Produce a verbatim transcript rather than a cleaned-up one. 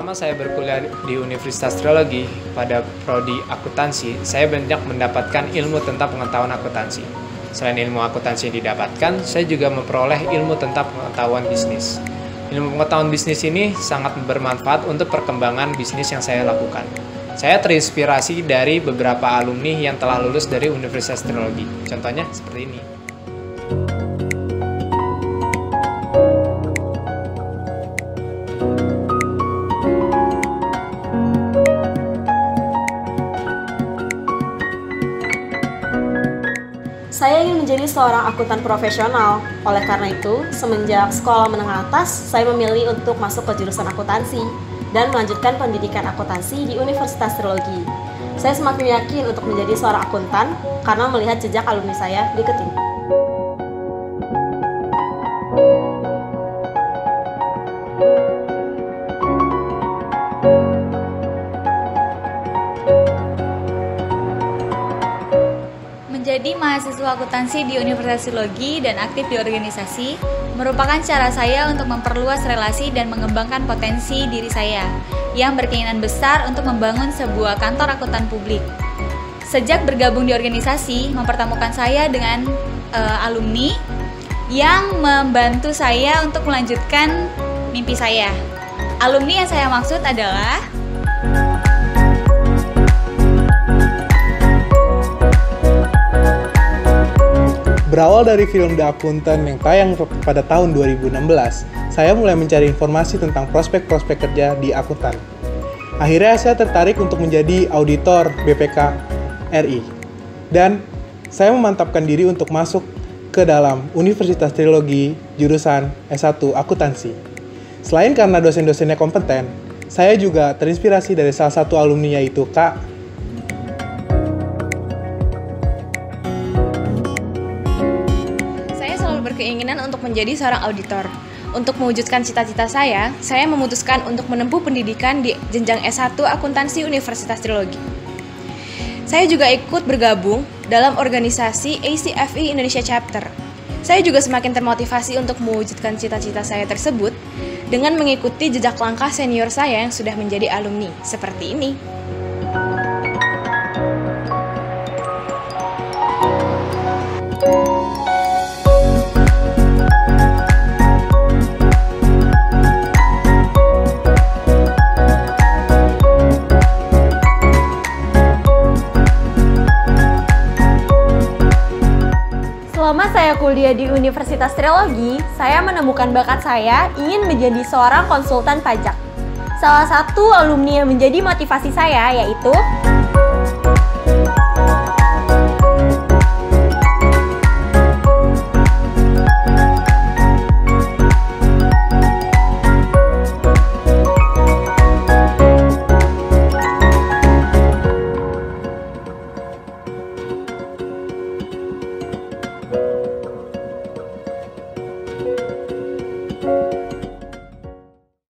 Selama saya berkuliah di Universitas Trilogi pada prodi akuntansi, saya banyak mendapatkan ilmu tentang pengetahuan akuntansi. Selain ilmu akuntansi yang didapatkan, saya juga memperoleh ilmu tentang pengetahuan bisnis. Ilmu pengetahuan bisnis ini sangat bermanfaat untuk perkembangan bisnis yang saya lakukan. Saya terinspirasi dari beberapa alumni yang telah lulus dari Universitas Trilogi. Contohnya seperti ini. Saya ingin menjadi seorang akuntan profesional. Oleh karena itu, semenjak sekolah menengah atas, saya memilih untuk masuk ke jurusan akuntansi dan melanjutkan pendidikan akuntansi di Universitas Trilogi. Saya semakin yakin untuk menjadi seorang akuntan karena melihat jejak alumni saya di Ketim. Menjadi mahasiswa akuntansi di Universitas Trilogi dan aktif di organisasi merupakan cara saya untuk memperluas relasi dan mengembangkan potensi diri saya yang berkeinginan besar untuk membangun sebuah kantor akuntan publik. Sejak bergabung di organisasi, mempertemukan saya dengan uh, alumni yang membantu saya untuk melanjutkan mimpi saya. Alumni yang saya maksud adalah Berawal dari film The Accountant yang tayang pada tahun dua ribu enam belas, saya mulai mencari informasi tentang prospek-prospek kerja di akuntan. Akhirnya saya tertarik untuk menjadi auditor B P K R I. Dan saya memantapkan diri untuk masuk ke dalam Universitas Trilogi jurusan S satu Akuntansi. Selain karena dosen-dosennya kompeten, saya juga terinspirasi dari salah satu alumni yaitu Kak berkeinginan untuk menjadi seorang auditor. Untuk mewujudkan cita-cita saya, saya memutuskan untuk menempuh pendidikan di jenjang S satu Akuntansi Universitas Trilogi. Saya juga ikut bergabung dalam organisasi A C F I Indonesia Chapter. Saya juga semakin termotivasi untuk mewujudkan cita-cita saya tersebut dengan mengikuti jejak langkah senior saya yang sudah menjadi alumni, seperti ini. Selama saya kuliah di Universitas Trilogi, saya menemukan bakat saya ingin menjadi seorang konsultan pajak. Salah satu alumni yang menjadi motivasi saya yaitu